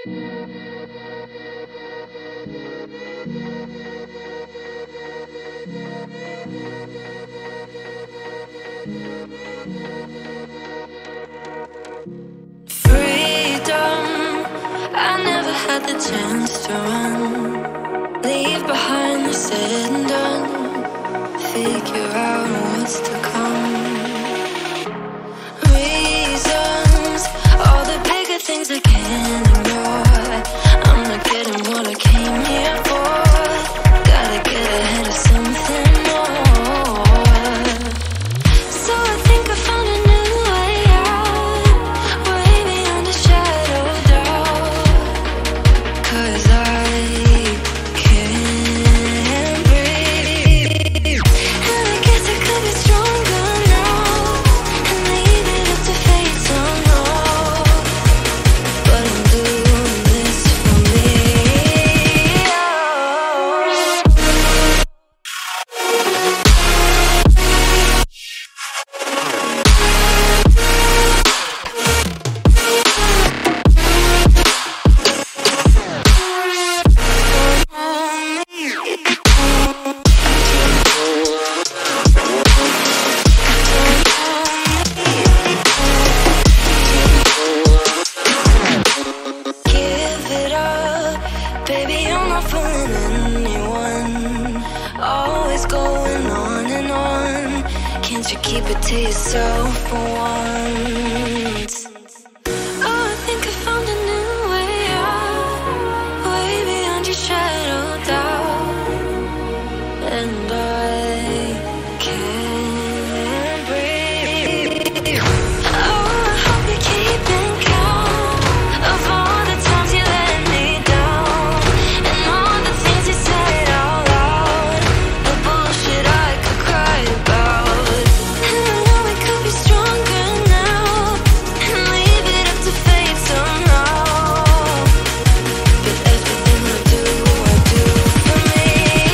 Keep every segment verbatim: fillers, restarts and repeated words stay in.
The chance to run, leave behind the said and done, figure out what's to come. Reasons, all the bigger things I can't ignore. I'm not getting what I came here for. Gotta get ahead of something more. So I think I found a new way out, way beyond a shadow of doubt. 'Cause I can't breathe, and I guess I could be stronger now and leave it up to fate somehow. But I'm doing this for me. Give it up, baby, I'm not fooling anyone. Always going on and on. Can't you keep it to yourself for once? Oh, I think I found a new way out, way beyond your shadow of doubt. And I can't breathe. Oh, I hope you're keeping count of all the times you let me down, and all the things you said out loud, the bullshit I could cry about. And I know we could be stronger now and leave it up to fate somehow. But everything I do, I do for me.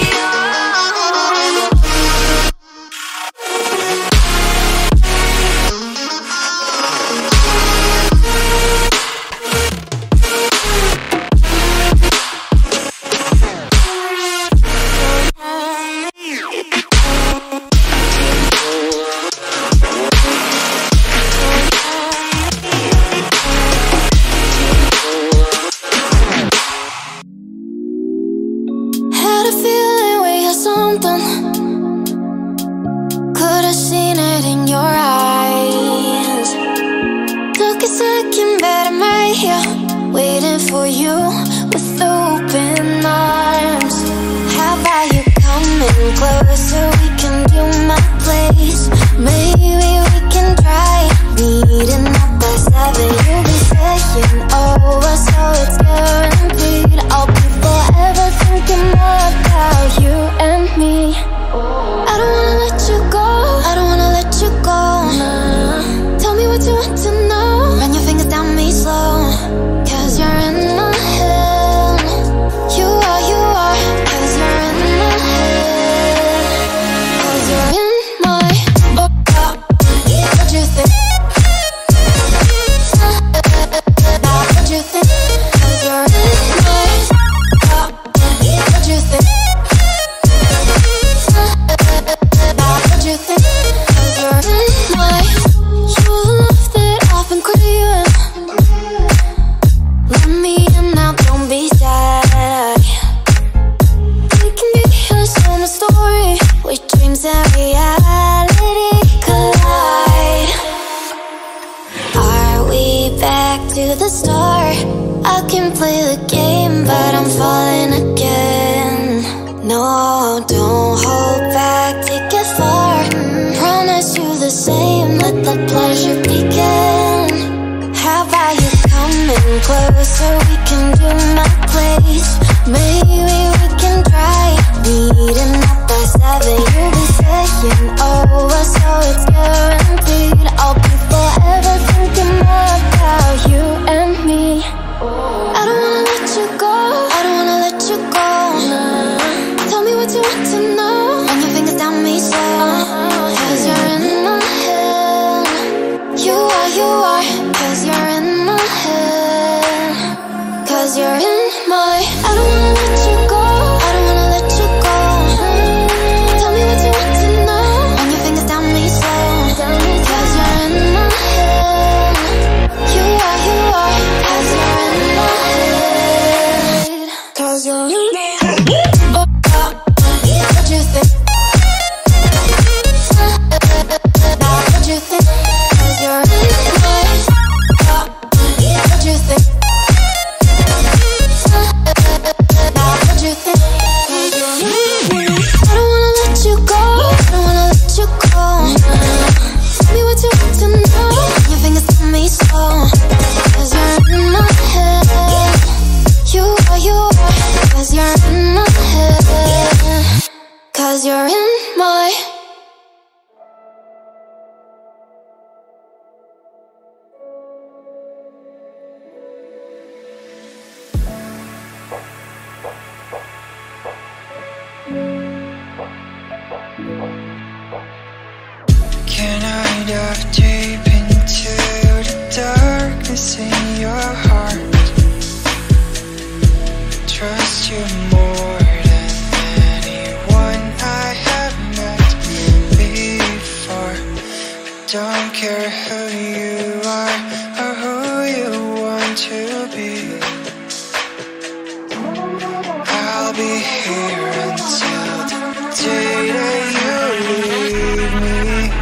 Had a feeling we had something. Could have seen it in your eyes. Took a second, but I'm right here, waiting for you with open arms. How about you coming closer? We can do my place. Maybe we can try meeting up by seven. You'll be saying over, so it's guaranteed. I'll be forever thinking more about you and me. I don't wanna let you go, I don't wanna let you go. Nah. Tell me what you want to know. Run your fingers down me slow. 'Cause you're in my head. You are, you are. 'Cause you're in my head. 'Cause you're in my oh, oh. What you think? Now what you think? 'Cause you're in my oh, oh. What you think? Now what you think? 'Cause you're in my. You love that I've been craving. Let me in now, don't be shy. We can get here, so my story, where dreams and reality collide. Are we back to the start? I can play the game, but I'm falling again. No, don't hold back, take it far. Promise you the same, let the pleasure begin. How about you coming closer? We can do my place. Maybe we can try meeting up by seven. You'll be saying over, so it's guaranteed. I'll be forever thinking more about you and me. I don't wanna let you go, I don't wanna let you go. Nah. Tell me what you want to know. Run your fingers down me slow. 'Cause you're in my head. You are, you are. 'Cause you're in my head. 'Cause dive deep into the darkness in your heart. Trust you more than anyone I have met before. Don't care who you are or who you want to be. I'll be here until the day that you leave me.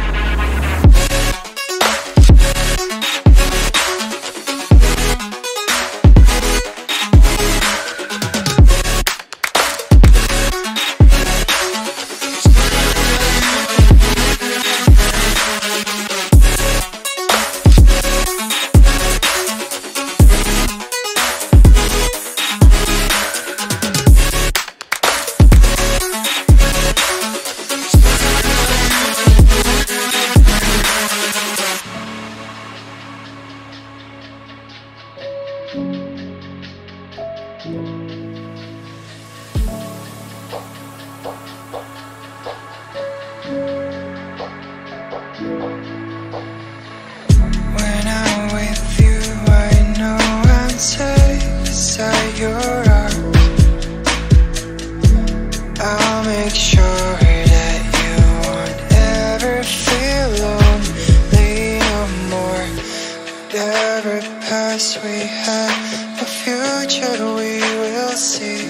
When I'm with you, I know I'm safe beside your arms. I'll make sure that you won't ever feel lonely no more. Whatever past we had, the future we will see.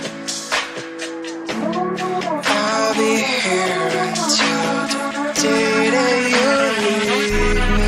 I'll be here until the day that you leave me.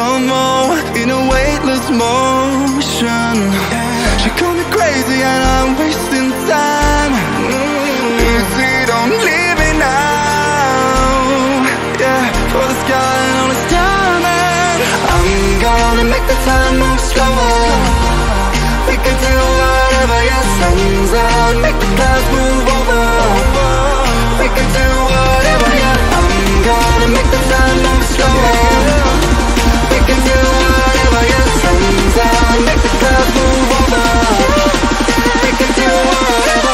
slow-mo in a weightless motion. She called me crazy and I'm wasting time. Easy, don't leave me now. Yeah, for the sky and all its diamond. I'm gonna make the time move slower. We can do whatever, yeah, sun's out, make the clouds move over. We can do whatever, yeah. I'm gonna make the time move slower. We can do whatever, yeah, sun's out, make the clouds move over. We can do whatever.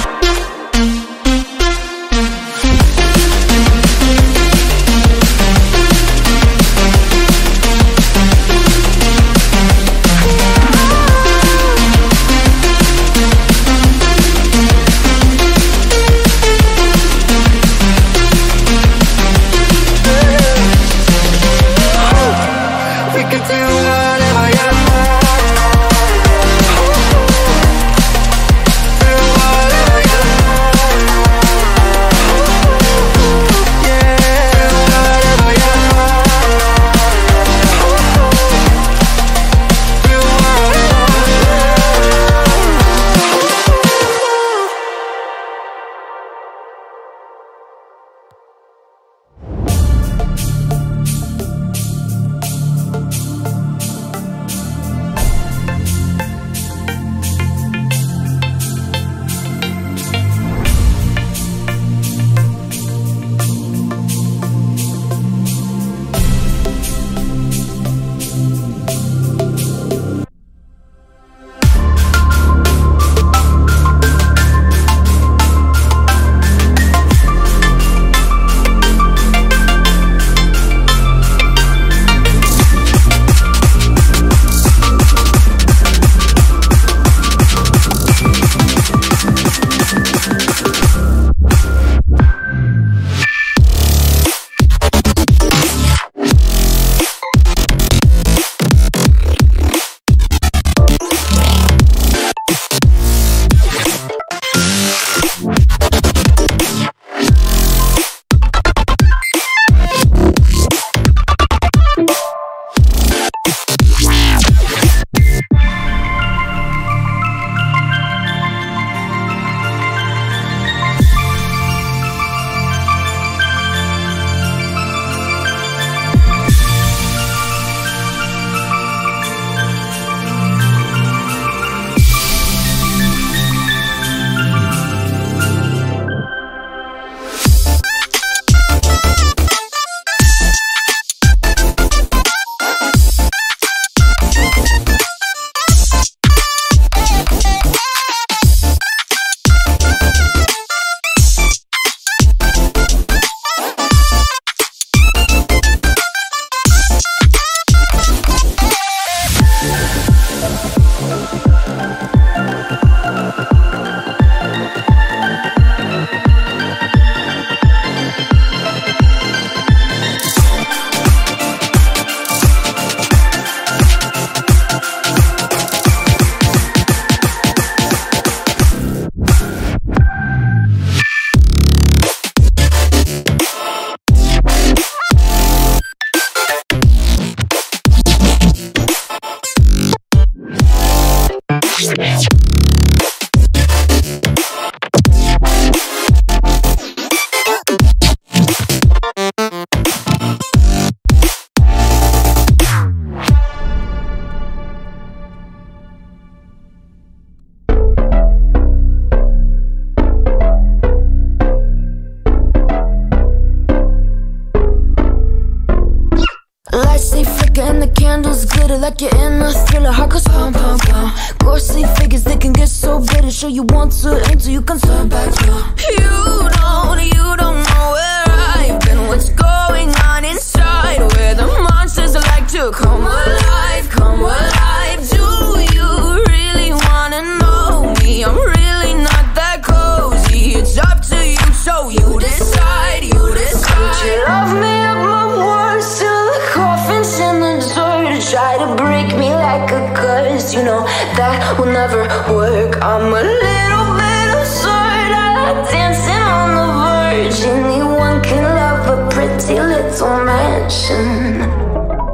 Like you're in a thriller, heart goes pound, pound, pound. Ghostly figures, they can get so bitter. Show you want to enter, you can turn back now. You don't, you don't know where I've been. What's going on inside? Where the monsters like to come alive, come alive. Do you really wanna know me? I'm really not that cozy. It's up to you, so you decide, you decide. Would you love me up my words till the coffin's in the dirt? Try to break me like a curse, you know that will never work. I'm a little bit absurd, I like dancing on the verge. Anyone can love a pretty little mansion, but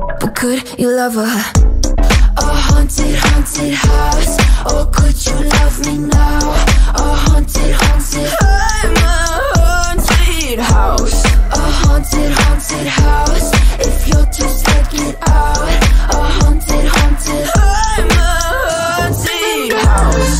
could you love her? A haunted, haunted house. Or could you love me now? A haunted, haunted, I'm a haunted house. A haunted, haunted house. If you're too scared, get out. A haunted, haunted, I'm a haunted house.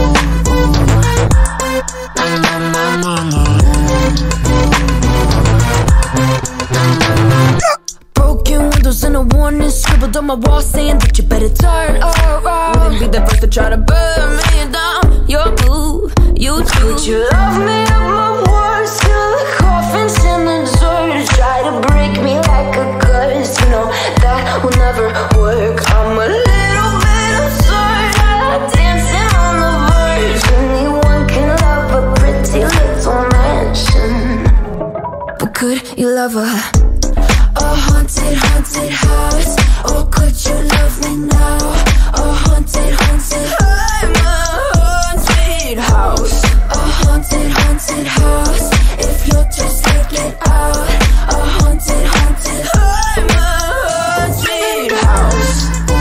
Broken windows and a warning scribbled on my wall saying that you better turn around. Wouldn't be the first to try to burn me down. You're blue, you too. Would you love me at my worst? Till the coffins in the dirt try to break me like a curse. You know that will never work. I'm a little bit absurd. I like dancing on the verge. Anyone can love a pretty little mansion, but could you love her? A haunted, haunted house. Or could you love me now? A haunted, haunted, I'm a haunted house. A haunted, haunted house. If you're too scared, get out. A haunted, haunted, I'm a haunted house.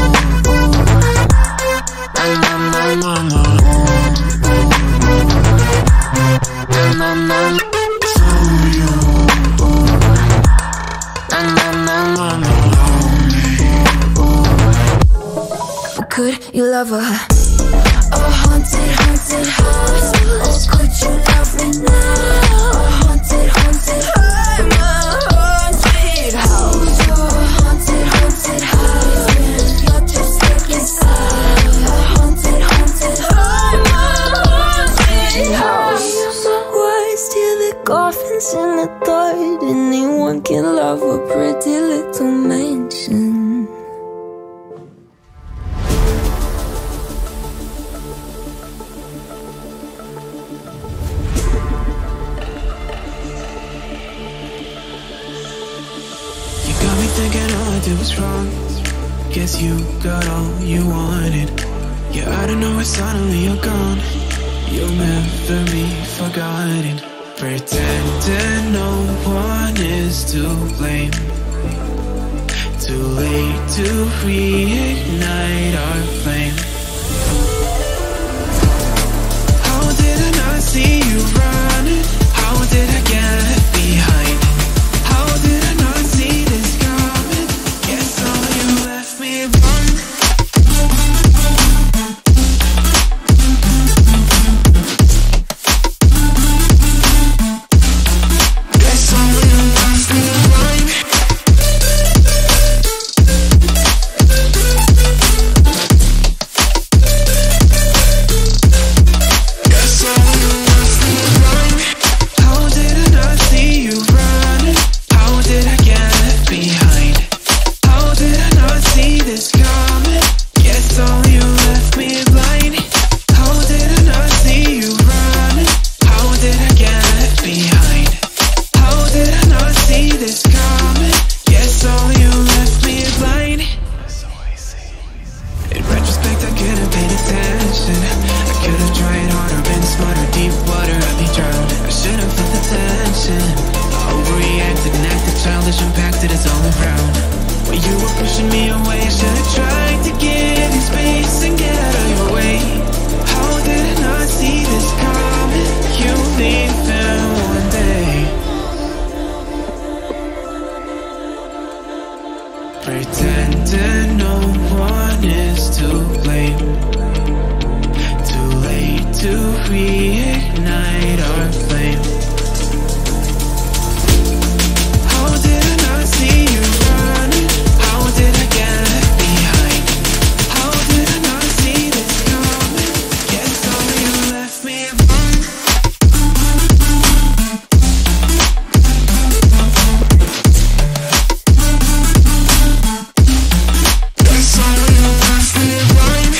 Could you love her? A haunted, haunted house. Or could you love me now? A haunted, haunted, I'm a haunted house. A haunted, haunted house. You're just getting sad. A haunted, haunted, I'm a haunted house. Words till the coffins in the third. Anyone can love a pretty little mansion. Thinking all I did was wrong. Guess you got all you wanted. Yeah, I don't know why suddenly you're gone. You'll never be forgotten. Pretending no one is to blame. Too late to reignite our flame. How did I not see you running? How did I get behind? How did I not see this? Pretending no one is to blame. Too late to reignite our flame. How did I not see you running? How did I get behind? How did I not see this coming? Guess all you left me alone. Guess all you left me alone.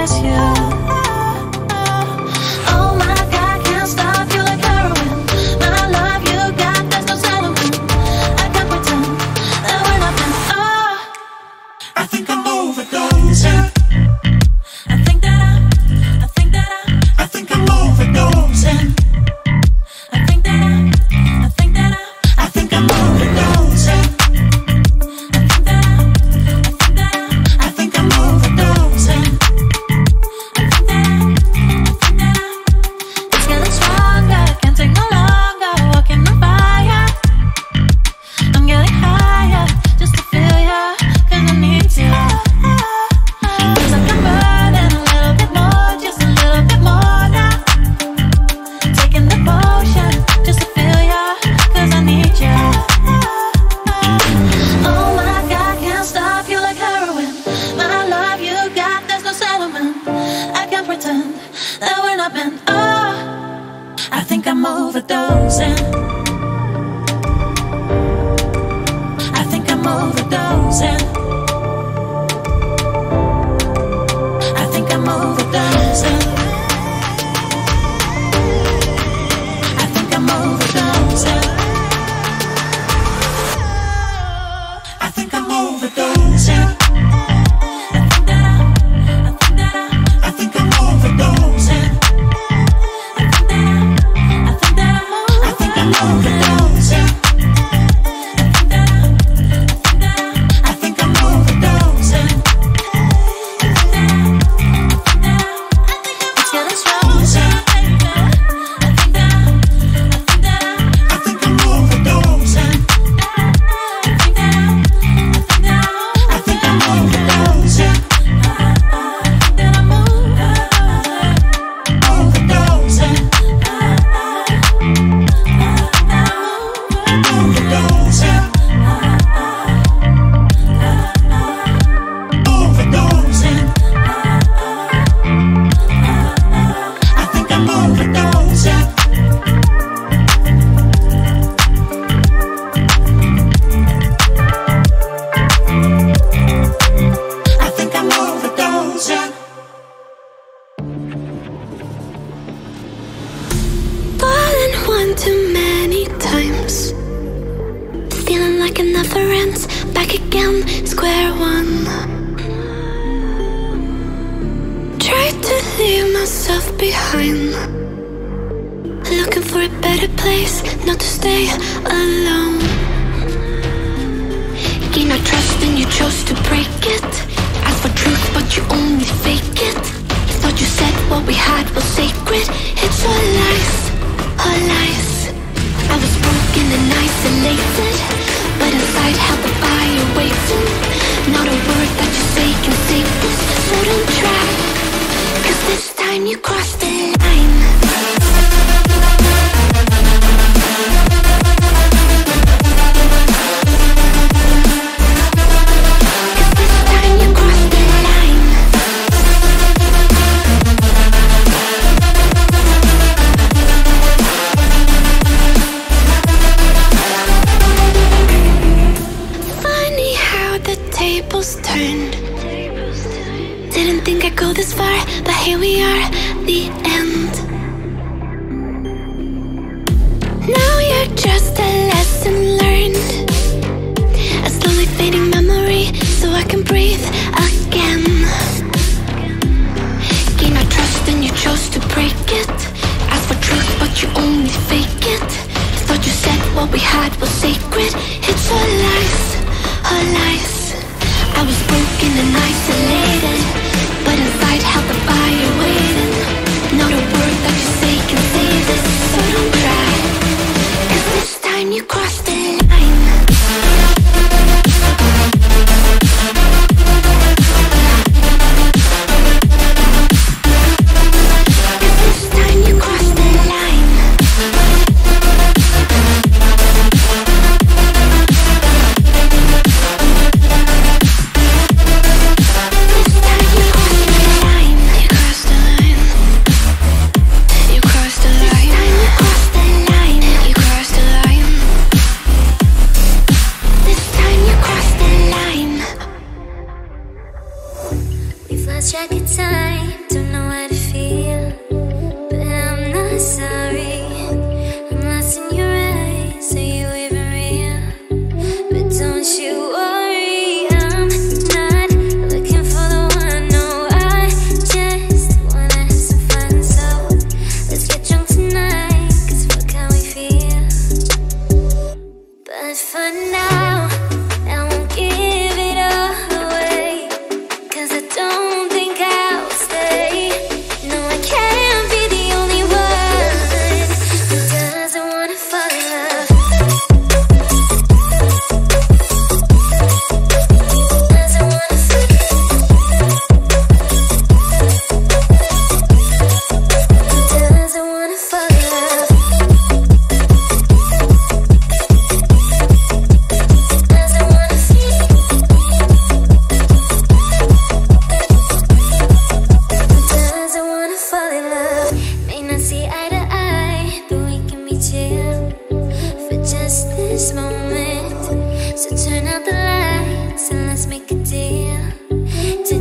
miss you. Oh my God, can't stop you like heroin. My love you got, there's no settlement. I can't pretend that we're nothing. Oh, I think I'm overdosing. I think that I, I think that I, I think I'm overdosing. I think that I, I think that I, I think I'm overdosing. I think that I, I think that I, I think I'm overdosing. I think that I, I think that I, it's getting stronger, can't take no longer, walking on fire. I'm getting higher, just to feel ya, cause I need you. Feels like I'm burning a little bit more, just a little bit more now. Taking the potion, just to feel ya, cause I need you. Oh my God, can't stop you like heroin. My love you got, there's no settlement. I can't pretend that we're not meant. Oh, I think I'm overdosing. I think I'm overdosing. I think I'm overdosing. I think I'm overdosing. I think I'm overdosing. I think that I, I think that I, I think I'm overdosing. I think that I, I think that I, I think I'm overdosing. I think that I, I think that I, I think I'm overdosing. I think that I, I think that I, it's getting stronger. I think that I, I think that I, I think I'm overdosing. I think that I, I think that I, I think I'm overdosing. I think that I'm overdosing. Overdosing. I think I'm overdosing. I think I'm overdosing. Fallen one too many times. Feeling like it never ends. Back again, square one. Tried to leave myself behind. Looking for a better place, not to stay alone. Gain my trust and you chose to break it. Ask for truth but you only fake it. Thought you said what we had was sacred. It's all lies, all lies. I was broken and isolated, but inside held the fire waiting. Not a word that you say can save this, so don't try, cause this time you crossed the line. Cause this time you crossed the line. Funny how the tables turned. Didn't think I'd go this far, but here we are, the end. Now you're just a lesson learned, a slowly fading memory, so I can breathe again. Gain my trust and you chose to break it. Ask for truth but you only fake it. Thought you said what we had was sacred. It's all lies, all lies. I was broken and isolated, but inside held the fire waiting. Not a word that you say can save this, so don't try, cause this time you crossed the line. Cause this time you crossed the line.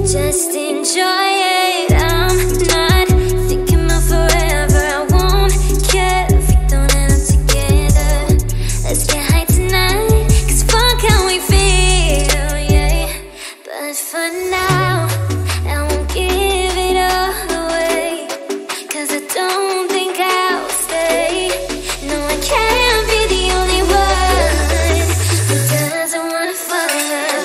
Just enjoy it. I'm not thinking about forever. I won't care if we don't end up together. Let's get high tonight, cause fuck how we feel, yeah. But for now, I won't give it all away, cause I don't think I'll stay. No, I can't be the only one who doesn't wanna fall in love.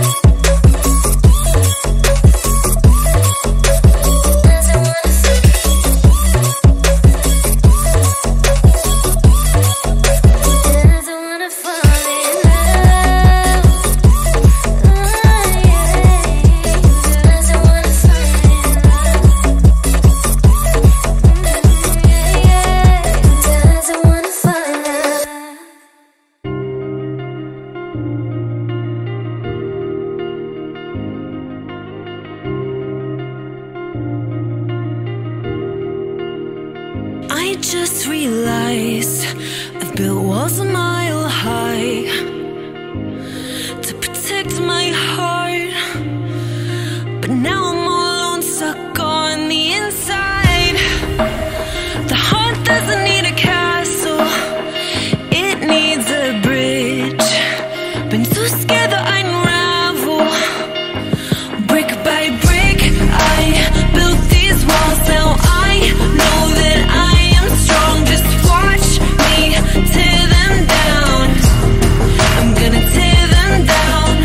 I just realized I've built walls a mile high to protect my heart, but now I'm all alone, stuck on the inside. The heart doesn't need a castle, it needs a bridge. Been too scared that I'd unravel. Brick by brick, I built these walls. Now I know that I am strong. Just watch me tear them down. I'm gonna tear them down.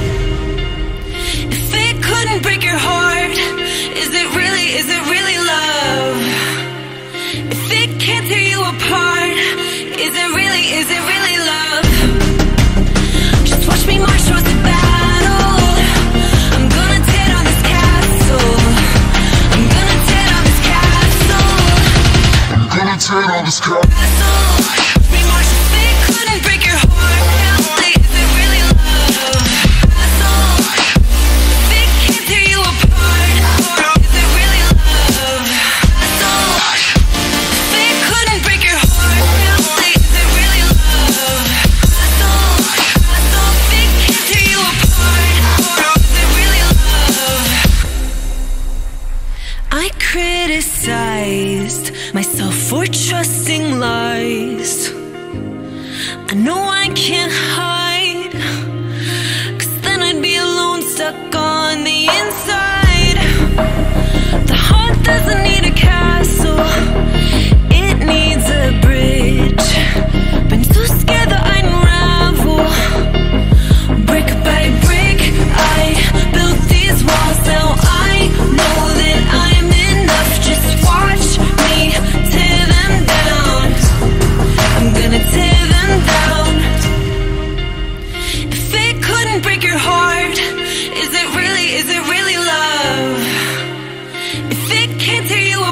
If it couldn't break your heart, is it really, is it really love? If it can't tear you apart, is it really, is it really love? Just watch me march towards the battle. I'm gonna tear down this castle. I'm gonna tear down this castle. I'm gonna tear down this car. Watch me march. If it couldn't break your heart, is it really love? If it can't tear you apart, is it really love? If it couldn't break your heart, is it really love? If it can't tear you apart, is it really love? I criticized myself for trusting lies. I know I can't hide, cause then I'd be alone, stuck on the inside. The heart doesn't need a castle, it needs a bridge. Been too scared that I'd unravel. Brick by brick, I built these walls. Now I know that I'm enough. Just watch me tear them down. I'm gonna tear them down. If it couldn't break your heart, is it really, is it really love? If it can't tear you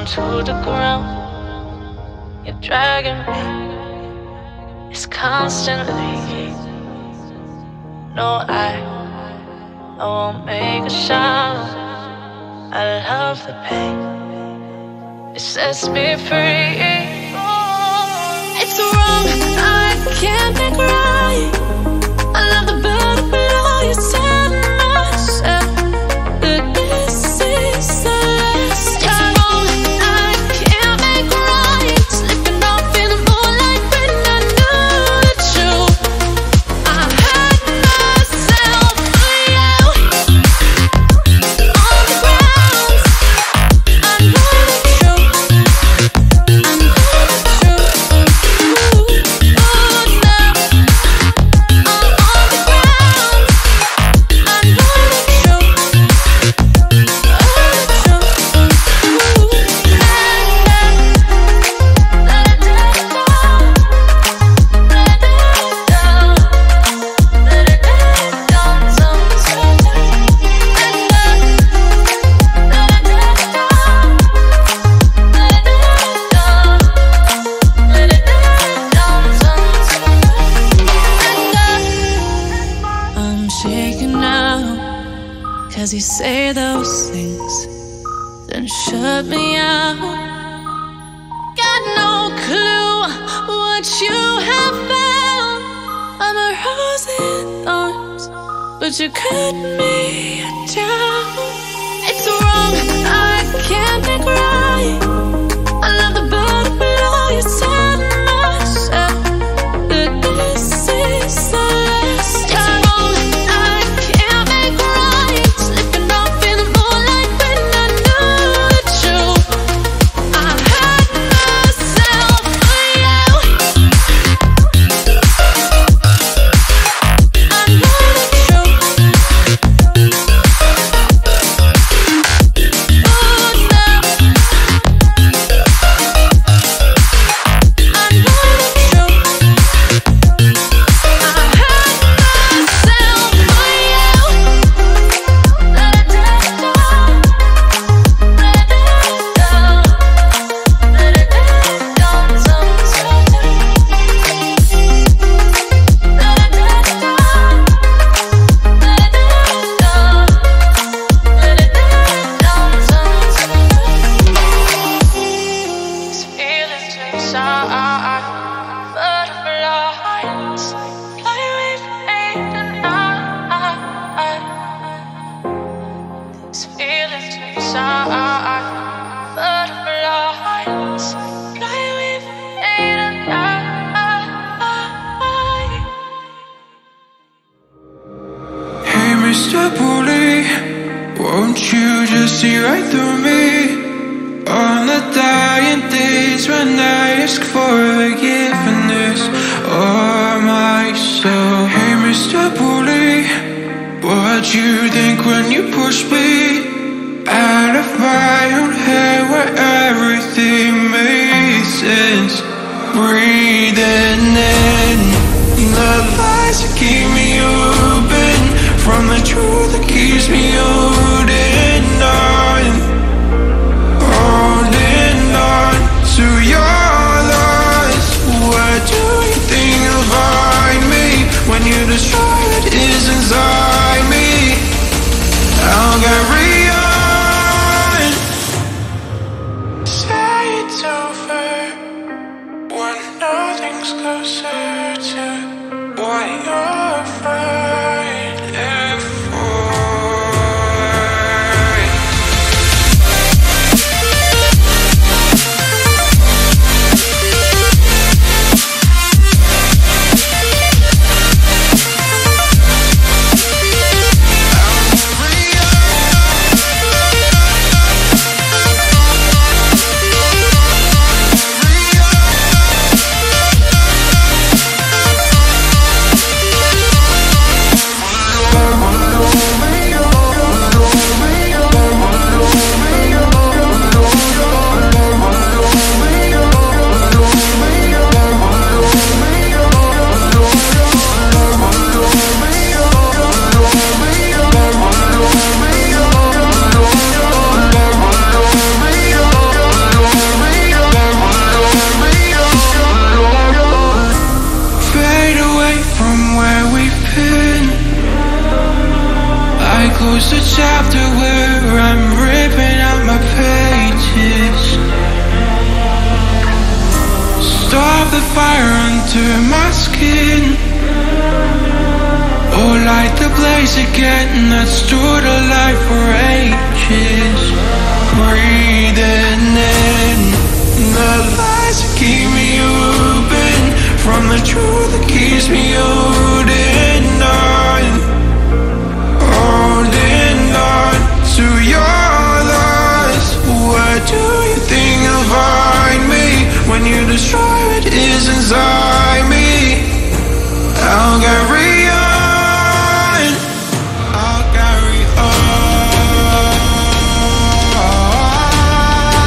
to the ground. You're dragging me. It's constantly. No, I, I won't make a sound. I love the pain. It sets me free. It's wrong, I can't make right. I love the bird below you. Tell myself that this is the last. It's wrong, I can't make right. Slipping off in the moonlight when I knew the truth. I hurt myself for you. On the ground, I know the truth. I know the truth. Cause you say those things, then shut me out. Got no clue what you have found. I'm a rose in thorns, but you cut me down. It's wrong, I can't make right. I love the bird below you. Tell myself that this is the last. It's wrong, I can't make right. Slipping off in the moonlight when I knew the truth. I hurt myself for you. I know the truth. Oh no. I know the truth. I hurt myself for you. Let it down, let it down, let it down, sometimes. Let it down, let it down, let it down, sometimes. These feelings inside, butterflies, fly with me tonight. These feelings inside, butterflies, fly with me tonight. Hey, Mister Woolley, won't you just see right through me? On the dying days when I ask for forgiveness or myself. Hey, Mister Woolley, what you think when you push me out of my own head where everything made sense? Breathing in the lies that keep me open from the truth that keeps me holding on, holding on to your loss. What do you think you'll find me when you destroy what is inside me? I'll carry on. Say it's over when nothing's closer to what you're fighting for. I under my skin. Oh, light the blaze again that stood alive for ages. Breathing in the lies that keep me open, from the truth that keeps me holding on, holding on to your loss. Where do you think you'll find me when you destroy what is inside me? I'll carry on, I'll carry on.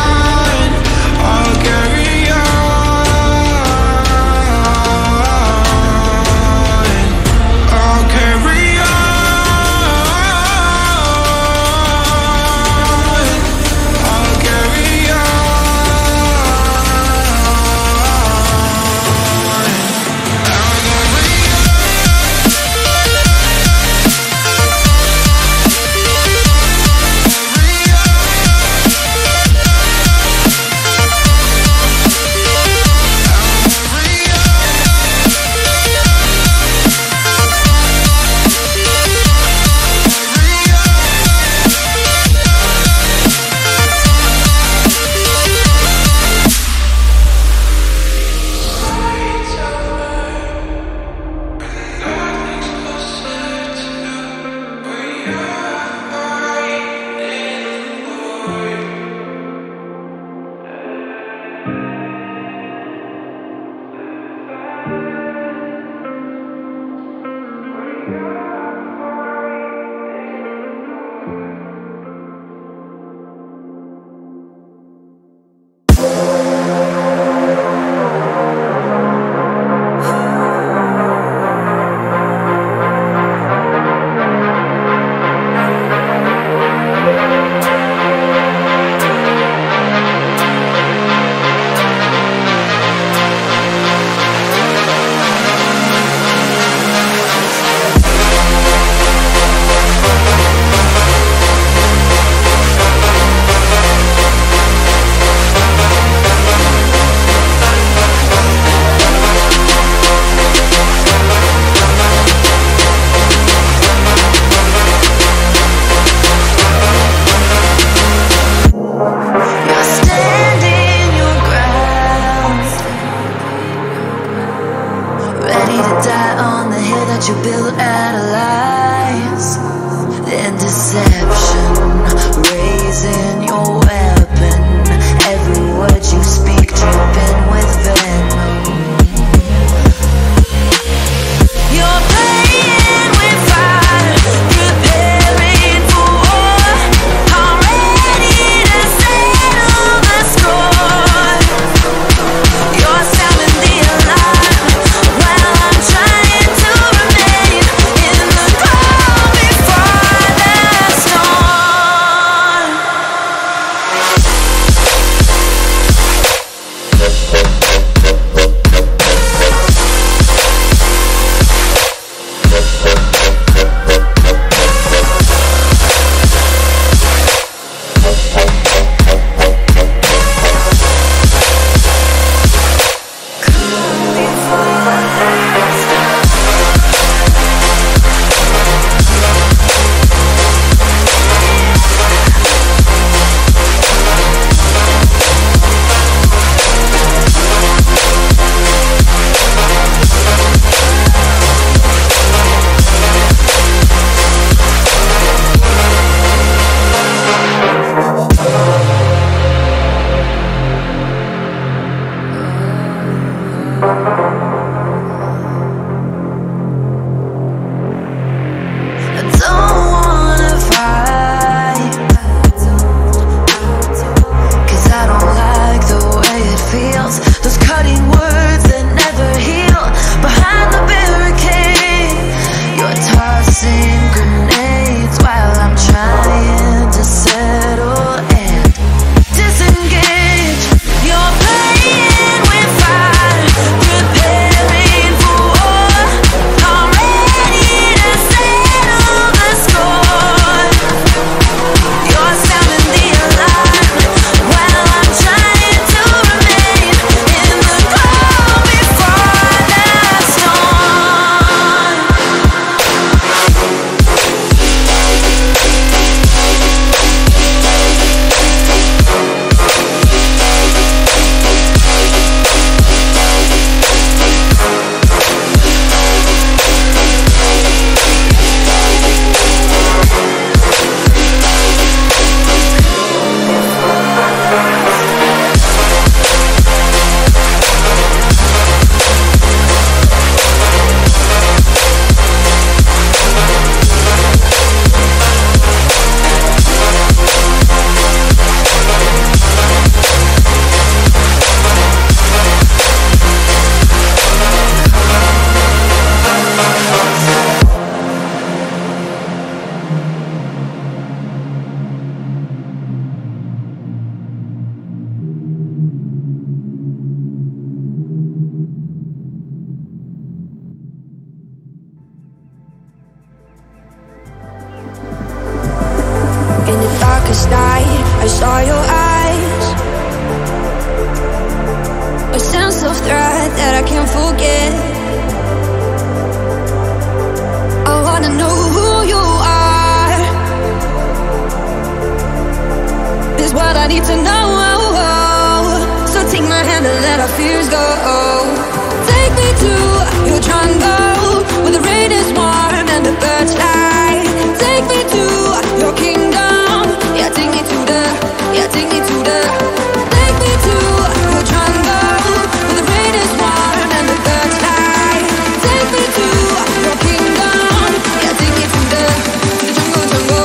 fears go. Take me to your jungle, where the rain is warm and the birds fly. Take me to your kingdom, yeah, take me to the, yeah, take me to the. Take me to your jungle, where the rain is warm and the birds fly. Take me to your kingdom, yeah, take me to the, to the jungle, jungle.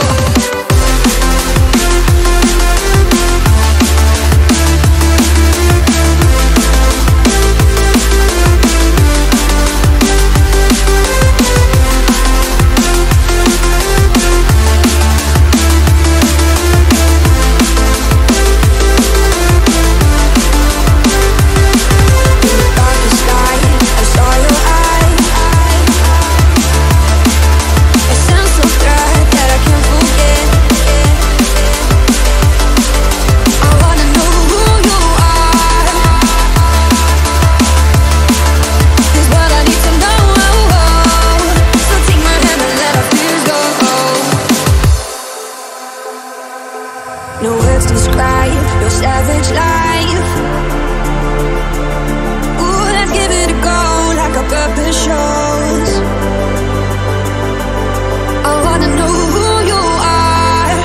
No words describe your savage life. Ooh, let's give it a go like our purpose shows. I wanna know who you are.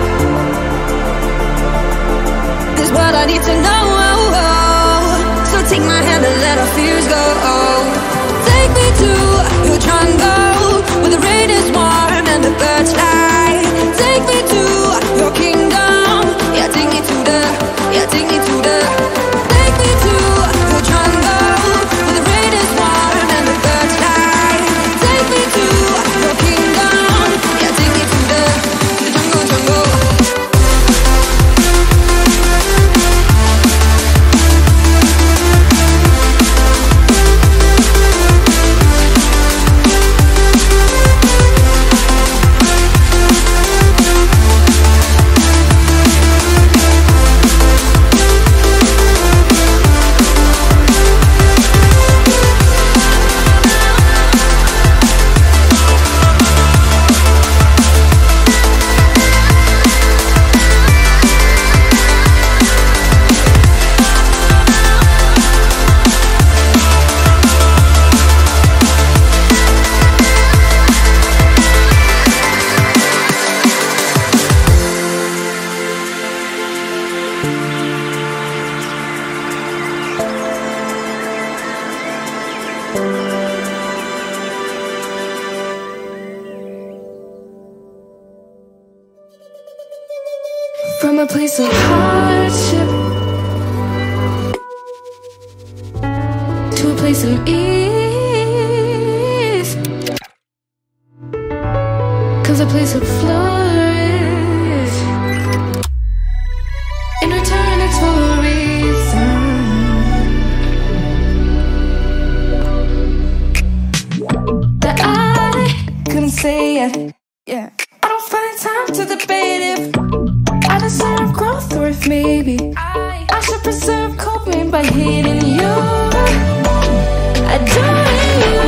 This is what I need to know. So take my hand and let our fears go. Take me to your jungle, where the rain is warm and the birds fly. Take me to your kingdom. Yeah, take me to the, yeah, take me to the. Take me to your jungle, where the rain is warm and the birds fly. Take me to your kingdom, yeah, take me to the, to the jungle, jungle. From a place of hardship to a place of ease, comes a place of flourish. In return, it's for a reason. That I couldn't say it. Yeah, I don't find time to debate if I deserve growth, or if maybe I, I should preserve coping by hating you, adoring you.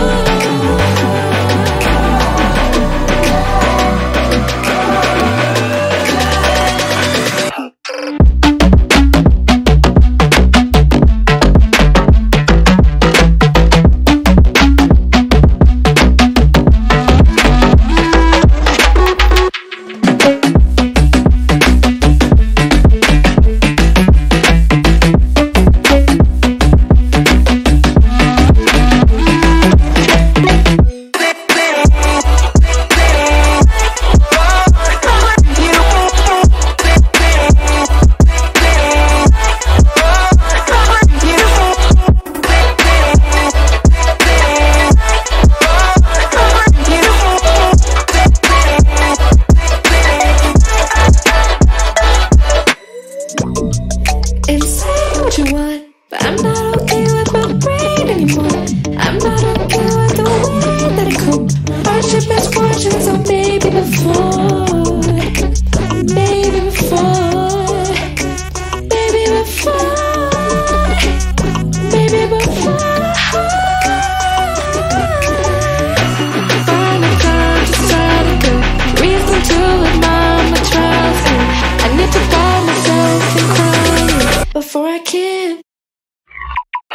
Before I can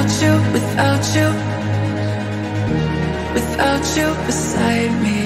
without you, without you, without you beside me.